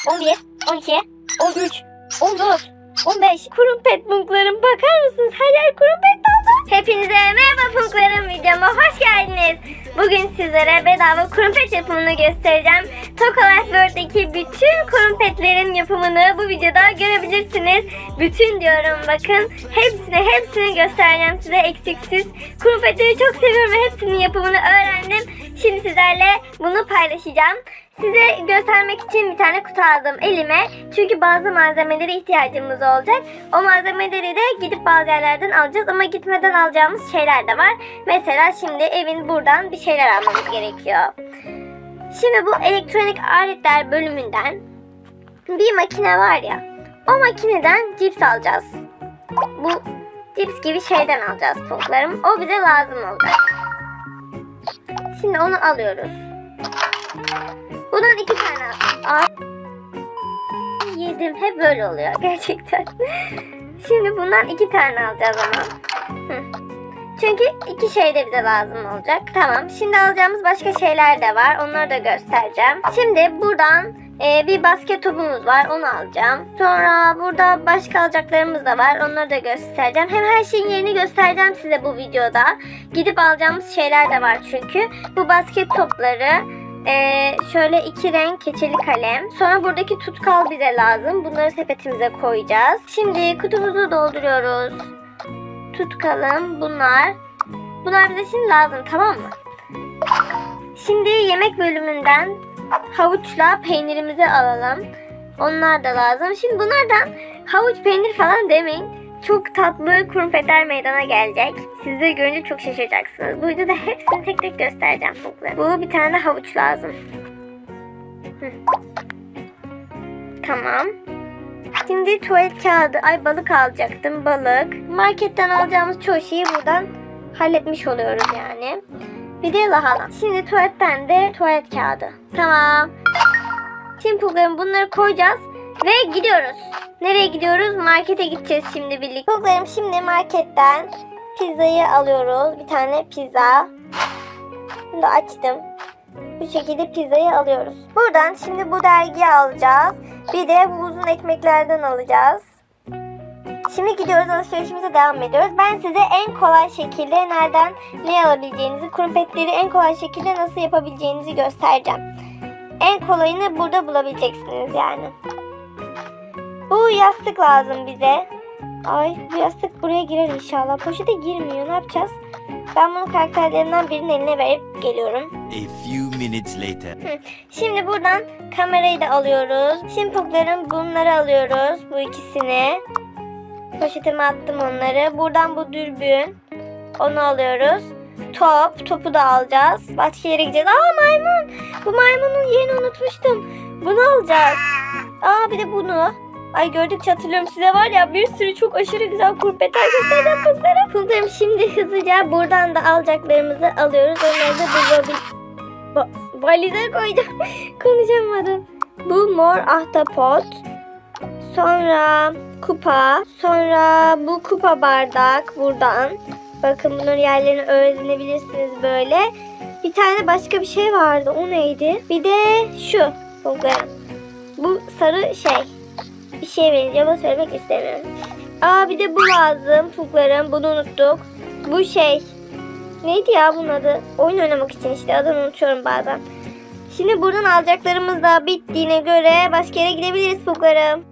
11, 12, 13, 14, 15. Krumpet punklarım, bakar mısınız? Her yer krumpet doldu. Hepinize merhaba punklarım, videoma hoş geldiniz. Bugün sizlere bedava krumpet yapımını göstereceğim. Tokalar World'deki bütün krumpetlerin yapımını bu videoda görebilirsiniz. Bütün diyorum, bakın. Hepsini göstereceğim size eksiksiz. Krumpetleri çok seviyorum ve hepsinin yapımını öğrendim. Şimdi sizlerle bunu paylaşacağım. Size göstermek için bir tane kutu aldım elime. Çünkü bazı malzemelere ihtiyacımız olacak. O malzemeleri de gidip bazı yerlerden alacağız. Ama gitmeden alacağımız şeyler de var. Mesela şimdi evin buradan bir şeyler almamız gerekiyor. Şimdi bu elektronik aletler bölümünden bir makine var ya. O makineden cips alacağız. Bu cips gibi şeyden alacağız punklarım. O bize lazım olacak. Şimdi onu alıyoruz. Bundan 2 tane yedim. Hep böyle oluyor gerçekten. Şimdi bundan 2 tane alacağız ama. Çünkü 2 şey de bize lazım olacak. Tamam. Şimdi alacağımız başka şeyler de var. Onları da göstereceğim. Şimdi buradan bir basket topumuz var. Onu alacağım. Sonra burada başka alacaklarımız da var. Onları da göstereceğim. Hem her şeyin yerini göstereceğim size bu videoda. Gidip alacağımız şeyler de var çünkü. Bu basket topları, şöyle 2 renk keçeli kalem. Sonra buradaki tutkal bize lazım. Bunları sepetimize koyacağız. Şimdi kutumuzu dolduruyoruz. Tutkalım bunlar. Bunlar bize şimdi lazım, tamam mı? Şimdi yemek bölümünden havuçla peynirimizi alalım. Onlar da lazım. Şimdi bunlardan havuç peynir falan demeyin. Çok tatlı krumpetler meydana gelecek. Siz de görünce çok şaşıracaksınız. Bu videoda hepsini tek tek göstereceğim. Bu bir tane de havuç lazım. Tamam. Şimdi tuvalet kağıdı. Ay, balık alacaktım. Balık. Marketten alacağımız çoğu şeyi buradan halletmiş oluyoruz yani. Bir de lahana. Şimdi tuvaletten de tuvalet kağıdı. Tamam. Şimdi pullarım, bunları koyacağız ve gidiyoruz. Nereye gidiyoruz? Markete gideceğiz şimdi birlikte. Pullarım, şimdi marketten pizzayı alıyoruz. Bir tane pizza. Bunu da açtım. Bu şekilde pizzayı alıyoruz. Buradan şimdi bu dergiyi alacağız. Bir de bu uzun ekmeklerden alacağız. Şimdi gidiyoruz, alışverişimize devam ediyoruz. Ben size en kolay şekilde nereden ne alabileceğinizi, krumpetleri en kolay şekilde nasıl yapabileceğinizi göstereceğim. En kolayını burada bulabileceksiniz yani. Bu yastık lazım bize. Ay, bu yastık buraya girer inşallah. Poşete girmiyor, ne yapacağız? Ben bunu karakterlerinden birinin eline verip geliyorum. A few minutes later. Şimdi buradan kamerayı da alıyoruz. Şimdi poklarım, bunları alıyoruz. Bu ikisini. Poşetime attım onları. Buradan bu dürbün. Onu alıyoruz. Topu da alacağız. Başka yere gideceğiz. Maymun. Bu maymunun yerini unutmuştum. Bunu alacağız. Bir de bunu. Ay, gördükçe hatırlıyorum, size var ya, bir sürü çok aşırı güzel krumpetler göstereceğim punklara. Punklarım, şimdi hızlıca buradan da alacaklarımızı alıyoruz. Onları da valize koyacağım. Konuşamadım. Bu mor ahtapot. Sonra kupa. Sonra bu kupa bardak buradan. Bakın, bunların yerlerini öğrenebilirsiniz böyle. Bir tane başka bir şey vardı. O neydi? Bir de şu. Bu sarı şey. Bir şey vereceğim ama söylemek istemiyorum. Bir de bu lazım puklarım. Bunu unuttuk. Bu şey. Neydi ya bunun adı? Oyun oynamak için işte, adını unutuyorum bazen. Şimdi buradan alacaklarımız da bittiğine göre başka yere gidebiliriz puklarım.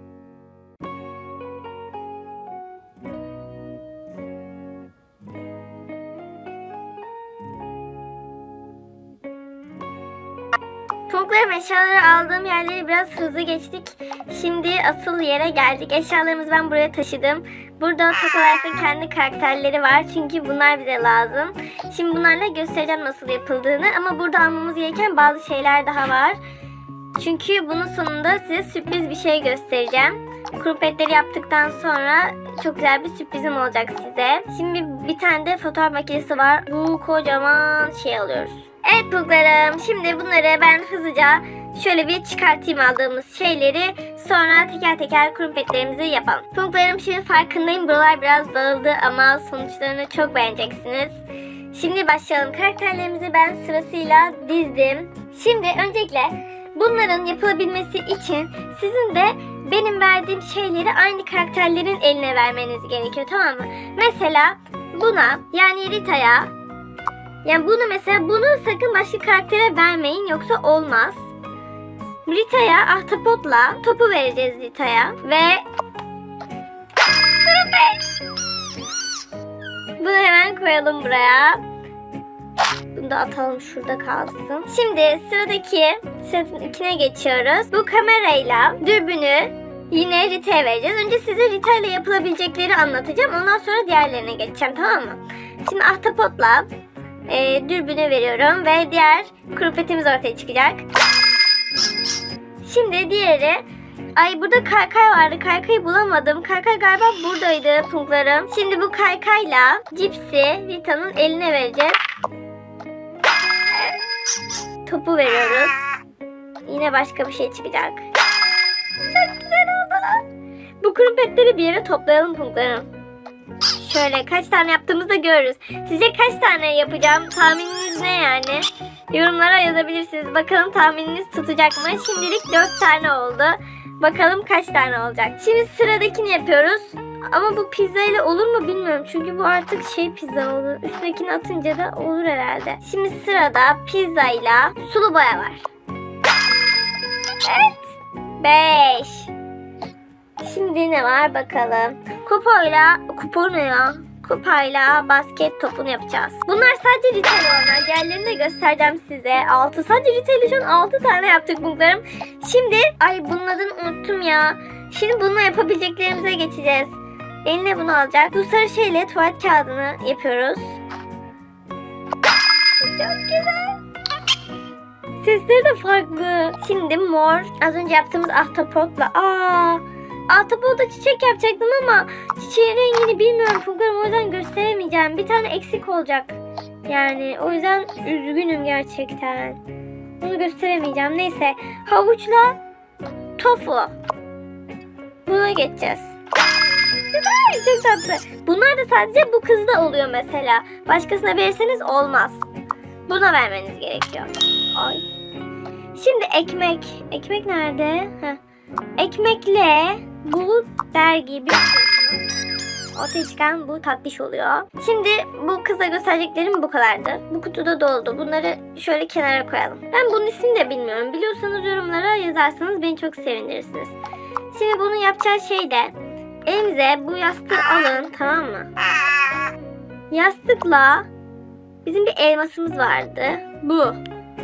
Punklarım, eşyaları aldığım yerleri biraz hızlı geçtik. Şimdi asıl yere geldik. Eşyalarımızı ben buraya taşıdım. Burada Tokalar'ın kendi karakterleri var. Çünkü bunlar bize lazım. Şimdi bunlarla göstereceğim nasıl yapıldığını. Ama burada almamız gereken bazı şeyler daha var. Çünkü bunun sonunda size sürpriz bir şey göstereceğim. Krumpetleri yaptıktan sonra çok güzel bir sürprizim olacak size. Şimdi bir tane de fotoğraf makinesi var. Bu kocaman şey alıyoruz. Evet pullarım, şimdi bunları ben hızlıca şöyle bir çıkartayım aldığımız şeyleri. Sonra teker teker krumpetlerimizi yapalım. Pullarım, şimdi farkındayım, buralar biraz dağıldı ama sonuçlarını çok beğeneceksiniz. Şimdi başlayalım. Karakterlerimizi ben sırasıyla dizdim. Şimdi öncelikle bunların yapılabilmesi için sizin de benim verdiğim şeyleri aynı karakterlerin eline vermeniz gerekiyor, tamam mı? Mesela buna, yani Rita'ya, yani bunu sakın başka karaktere vermeyin, yoksa olmaz. Rita'ya ahtapotla topu vereceğiz Rita'ya ve bunu hemen koyalım buraya. Bunu da atalım, şurada kalsın. Şimdi sıradakine geçiyoruz. Bu kamerayla dürbünü yine Rita'ya vereceğiz. Önce size Rita ile yapılabilecekleri anlatacağım. Ondan sonra diğerlerine geçeceğim, tamam mı? Şimdi ahtapotla dürbünü veriyorum ve diğer krumpetimiz ortaya çıkacak. Şimdi diğeri, ay burada kaykay vardı. Kaykayı bulamadım. Kaykay galiba buradaydı punklarım. Şimdi bu kaykayla cipsi Rita'nın eline vereceğiz. Topu veriyoruz. Yine başka bir şey çıkacak. Çok güzel oldu. Bu krumpetleri bir yere toplayalım punklarım. Şöyle kaç tane yaptığımızı da görürüz. Size kaç tane yapacağım? Tahmininiz ne yani? Yorumlara yazabilirsiniz. Bakalım tahmininiz tutacak mı? Şimdilik 4 tane oldu. Bakalım kaç tane olacak. Şimdi sıradakini yapıyoruz. Ama bu pizza ile olur mu bilmiyorum. Çünkü bu artık pizza olur. Üstündekini atınca da olur herhalde. Şimdi sırada pizza ile sulu boya var. Evet. 5. Şimdi ne var bakalım. Kupayla basket topunu yapacağız. Bunlar sadece Rita ile oynar. Diğerlerini de göstereceğim size. Sadece Rita ile şu an 6 tane yaptık bunlarım. Şimdi bunun adını unuttum ya. Şimdi bununla yapabileceklerimize geçeceğiz. Eline bunu alacak. Bu sarı şeyle tuvalet kağıdını yapıyoruz. Çok güzel. Sesleri de farklı. Şimdi mor. Az önce yaptığımız ahtapotla. Ahtapotla çiçek yapacaktım ama çiçeğin rengini bilmiyorum Fulgar'ım, o yüzden gösteremeyeceğim. Bir tane eksik olacak. Yani o yüzden üzgünüm gerçekten. Bunu gösteremeyeceğim. Neyse. Havuçla tofu. Buna geçeceğiz. Süper, çok tatlı. Bunlar da sadece bu kızda oluyor mesela. Başkasına verirseniz olmaz. Buna vermeniz gerekiyor. Ay. Şimdi ekmek. Ekmek nerede? Ekmekle bu dergiyi ortaya çıkan bu tatlış oluyor. Şimdi bu kıza göstereceklerim bu kadardı. Bu kutuda doldu. Bunları şöyle kenara koyalım. Ben bunun ismini de bilmiyorum. Biliyorsanız yorumlara yazarsanız beni çok sevinirsiniz. Şimdi bunu yapacağı şey de elimize bu yastığı alın, tamam mı? Yastıkla bizim bir elmasımız vardı. Bu.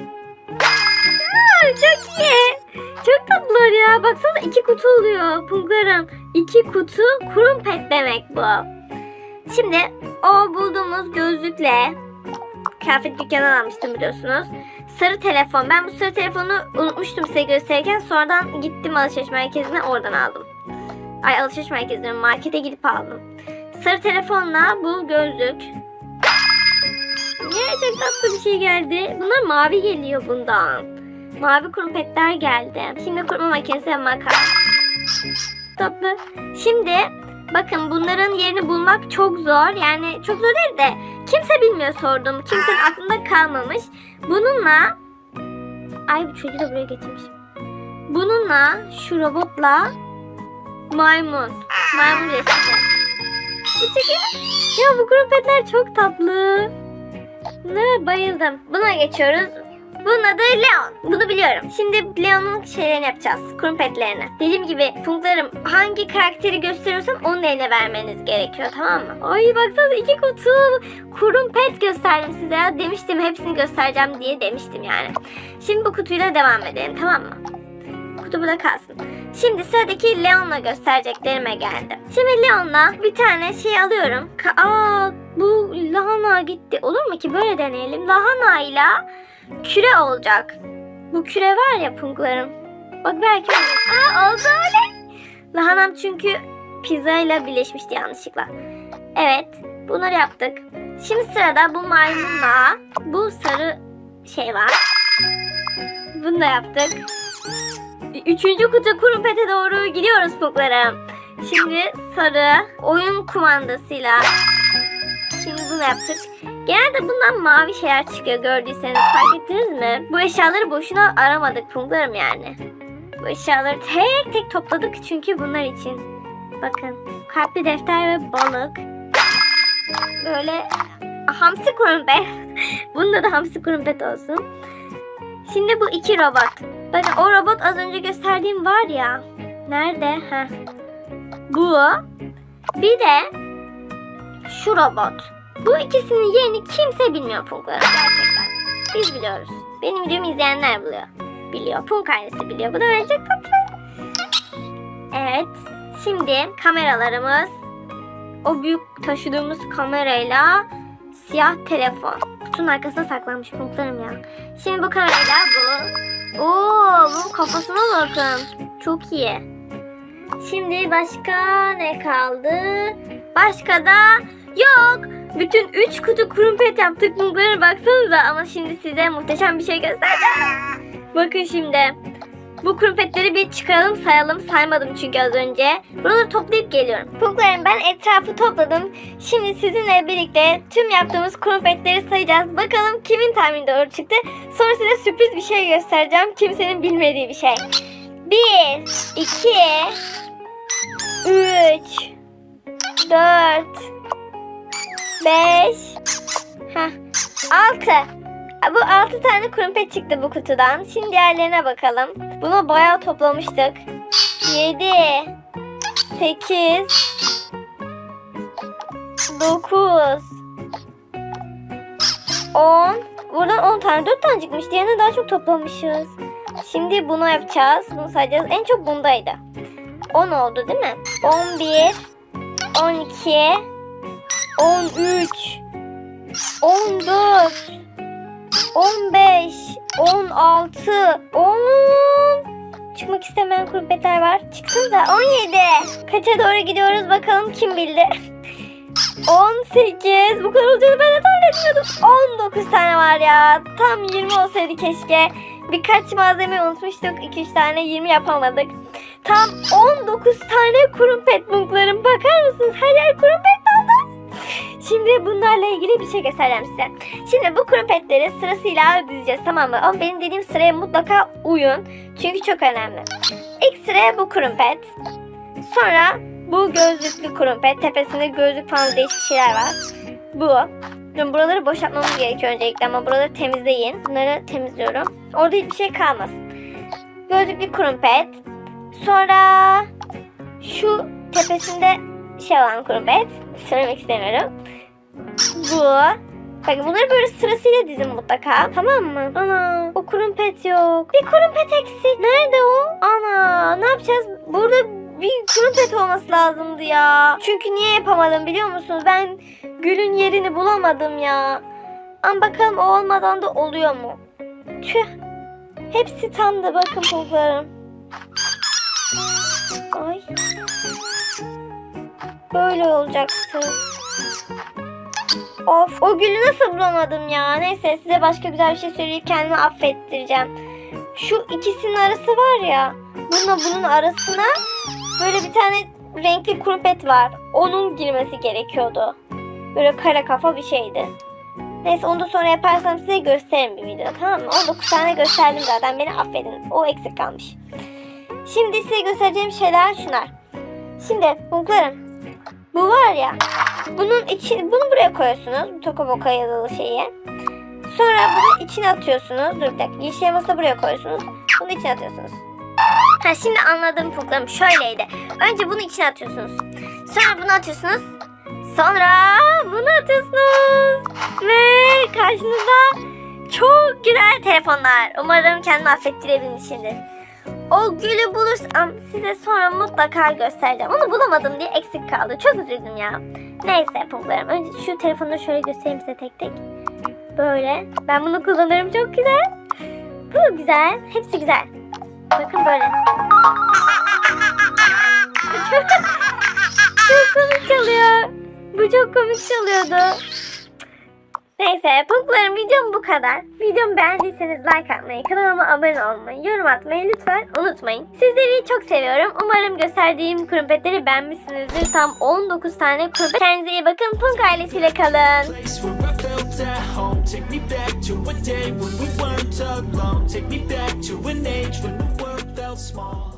Çok iyi. Çok tatlılar ya. Baksanıza 2 kutu oluyor punklarım. 2 kutu krumpet demek bu. Şimdi o bulduğumuz gözlükle kıyafet dükkanından almıştım biliyorsunuz. Sarı telefon. Ben bu sarı telefonu unutmuştum size gösterirken. Sonradan gittim alışveriş merkezine, oradan aldım. Alışveriş merkezine, markete gidip aldım. Sarı telefonla bu gözlük. Çok tatlı bir şey geldi. Bunlar mavi geliyor bundan. Mavi krumpetler geldi. Şimdi kurutma makinesi ve makas. Tatlı. Şimdi bakın bunların yerini bulmak çok zor. Yani çok zor değil de kimse bilmiyor sorduğumu. Kimsenin aklında kalmamış. Bununla bu çocuğu da buraya getirmiş. Bununla şu robotla maymun resmi. Ya bu krumpetler çok tatlı. Bunlara bayıldım. Buna geçiyoruz. Bunun adı Leon. Bunu biliyorum. Şimdi Leon'un şeylerini yapacağız. Krumpetlerini. Dediğim gibi punklarım, hangi karakteri gösteriyorsam onun eline vermeniz gerekiyor, tamam mı? Ay baksanıza 2 kutu krumpet gösterdim size ya. Demiştim hepsini göstereceğim diye demiştim yani. Şimdi bu kutuyla devam edelim, tamam mı? Kutu burada kalsın. Şimdi sıradaki Leon'la göstereceklerime geldim. Şimdi Leon'la bir tane şey alıyorum. Bu lahana gitti. Olur mu ki böyle deneyelim. Lahanayla küre olacak. Bu küre var ya punklarım. Bak belki oldu öyle. Lahanam çünkü pizzayla birleşmişti yanlışlıkla. Evet, bunları yaptık. Şimdi sırada bu maymunla bu sarı şey var. Bunu da yaptık. 3. kutu krumpete doğru gidiyoruz punklarım. Şimdi sarı oyun kumandasıyla. Şimdi bunu yaptık. Genelde bundan mavi şeyler çıkıyor, gördüyseniz fark ettiniz mi? Bu eşyaları boşuna aramadık Punklarım yani. Bu eşyaları tek tek topladık çünkü bunlar için. Bakın, kalpli defter ve balık. Böyle hamsi kurumpet. Bunda da hamsi kurumpet olsun. Şimdi bu 2 robot. Bakın o robot az önce gösterdiğim var ya. Nerede? Heh. Bu. Bir de şu robot. Bu ikisinin yerini kimse bilmiyor Punklarım gerçekten. Biz biliyoruz. Benim videomu izleyenler biliyor. Punk ailesi biliyor. Bu da bence çok tatlı. Evet. Şimdi kameralarımız. O büyük taşıdığımız kamerayla siyah telefon. Kutunun arkasına saklanmış Punklarım ya. Şimdi bu kamerayla bu. Bunun kafasına bakın. Çok iyi. Şimdi başka ne kaldı? Başka da yok. Bütün 3 kutu kurumpet yaptık Punklarım, baksanıza. Ama şimdi size muhteşem bir şey göstereceğim. Bakın şimdi. Bu kurumpetleri bir çıkaralım, sayalım. Saymadım çünkü az önce. Buraları toplayıp geliyorum. Punklarım, ben etrafı topladım. Şimdi sizinle birlikte tüm yaptığımız kurumpetleri sayacağız. Bakalım kimin tahmini doğru çıktı. Sonra size sürpriz bir şey göstereceğim. Kimsenin bilmediği bir şey. 1, 2, 3, 4, 5, 6. Bu 6 tane kurumpet çıktı bu kutudan. Şimdi diğerlerine bakalım. Bunu bayağı toplamıştık. 7, 8, 9, 10. Buradan 10 tane, 4 tane çıkmış. Diğerine daha çok toplamışız. Şimdi bunu yapacağız. Bunu sayacağız. En çok bundaydı. 10 oldu değil mi? 11, 12, 13, 14, 15, 16, 10. Çıkmak istemeyen kurumpetler var. Çıksın da 17. Kaça doğru gidiyoruz bakalım, kim bildi? 18. Bu kadar olacağını ben de tahmin etmiyordum. 19 tane var ya. Tam 20 olsaydı keşke. Birkaç malzeme unutmuştuk. 2-3 tane 20 yapamadık. Tam 19 tane kurumpet Punklarım. Bakar mısınız? Her yer kurumpet oldu. Şimdi bunlarla ilgili bir şey göstereceğim size. Şimdi bu kurumpetleri sırasıyla dizeceğiz, tamam mı? Ama benim dediğim sıraya mutlaka uyun. Çünkü çok önemli. İlk sıraya bu kurumpet. Sonra bu gözlüklü kurumpet. Tepesinde gözlük falan değişik şeyler var. Bu. Şimdi buraları boşaltmamız gerekiyor öncelikle ama buraları temizleyin. Bunları temizliyorum. Orada hiçbir şey kalmasın. Gözlüklü kurumpet. Sonra şu tepesinde şey olan kurumpet. Söylemek istemiyorum. Bu. Bakın bunları böyle sırasıyla dizin mutlaka. Tamam mı? Ana, o kurumpet yok. Bir kurumpet eksik. Nerede o? Ana, ne yapacağız? Burada bir kurumpet olması lazımdı ya. Çünkü niye yapamadım biliyor musunuz? Ben gülün yerini bulamadım ya. Ama bakalım o olmadan da oluyor mu? Tüh. Hepsi tam da bakın Punklarım. Ay. Böyle olacaktı. Of, o gülü nasıl bulamadım ya. Neyse, size başka güzel bir şey söyleyip kendimi affettireceğim. Şu ikisinin arası var ya. Bununla bunun arasına böyle bir tane renkli kurumpet var. Onun girmesi gerekiyordu. Böyle kara kafa bir şeydi. Neyse, onu da sonra yaparsam size gösteririm bir video, tamam mı? 19 tane gösterdim zaten, beni affedin. O eksik kalmış. Şimdi size göstereceğim şeyler şunlar. Şimdi Punklarım, bu var ya, bunu buraya koyuyorsunuz. Bu Toka Boka yazılı şeyi. Sonra bunu içine atıyorsunuz. Dur bir dakika. Yeşil elması da buraya koyuyorsunuz. Bunu içine atıyorsunuz. Şimdi anladım Punklarım. Şöyleydi. Önce bunu içine atıyorsunuz. Sonra bunu atıyorsunuz. Sonra bunu atıyorsunuz. Ve karşınızda çok güzel telefonlar. Umarım kendimi affettirebilirim şimdi. O gülü bulursam size sonra mutlaka göstereceğim. Onu bulamadım diye eksik kaldı. Çok üzüldüm ya. Neyse Punklarım. Önce şu telefonu şöyle göstereyim size tek tek. Böyle. Ben bunu kullanırım. Çok güzel. Bu güzel. Hepsi güzel. Bakın böyle. Çok komik çalıyor. Bu çok komik çalıyordu. Neyse Punklarım, videom bu kadar. Videomu beğendiyseniz like atmayı, kanalıma abone olmayı, yorum atmayı lütfen unutmayın. Sizleri çok seviyorum. Umarım gösterdiğim kurumpetleri beğenmişsinizdir. Tam 19 tane kurumpet. Kendinize iyi bakın. Punk ailesiyle kalın. friends at home. Take me back to a day when we weren't alone. Take me back to an age when the world felt small.